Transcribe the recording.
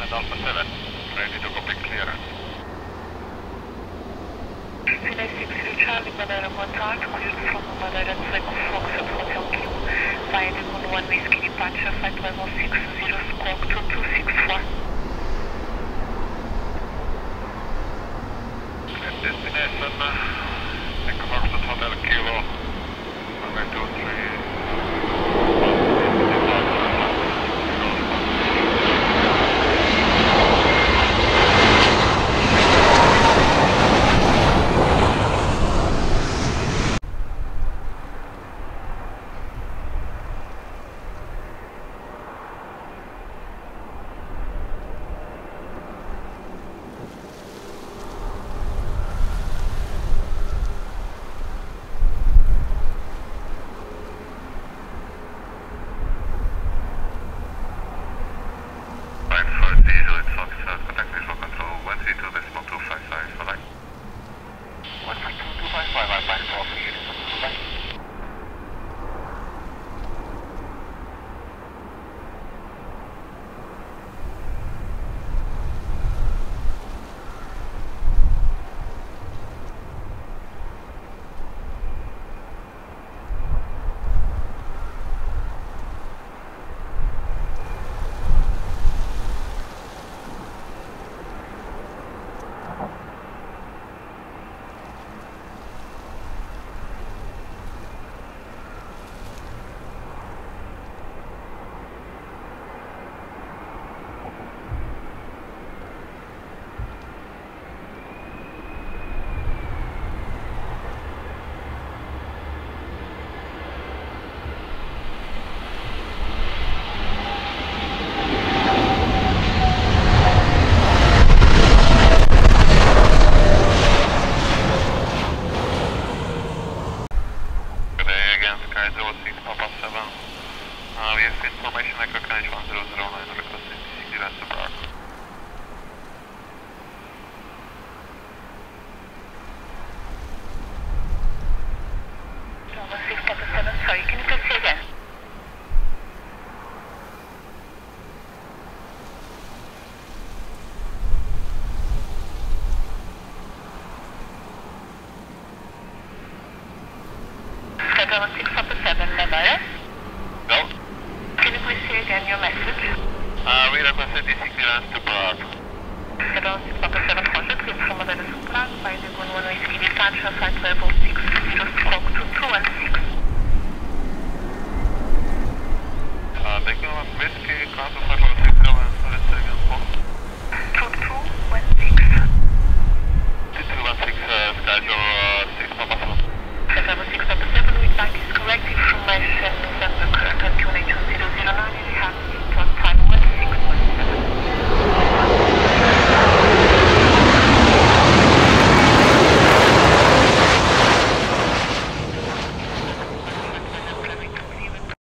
Alpha 7, ready to copy clearance. Delay 60 Charlie, Madeira, boa tarde, cleared from Madeira to Echo Fox at Hotel Q, via the 1 Whiskey departure, flight level 60, squawk 2264. Destination, Echo Fox at Hotel Kilo, runway 23. Sorry, can you please say again? Federal 647, Madeira? No. Can you please say again your message? We request ATC clearance to Prague. Federal 647, Roger, cleared from Madeira to Prague, by the 1 Whiskey departure, flight level 60, squawk 2216. Taking on Whiskey, cancel flight level 60 and solid second for 2216. 2216, Sky 0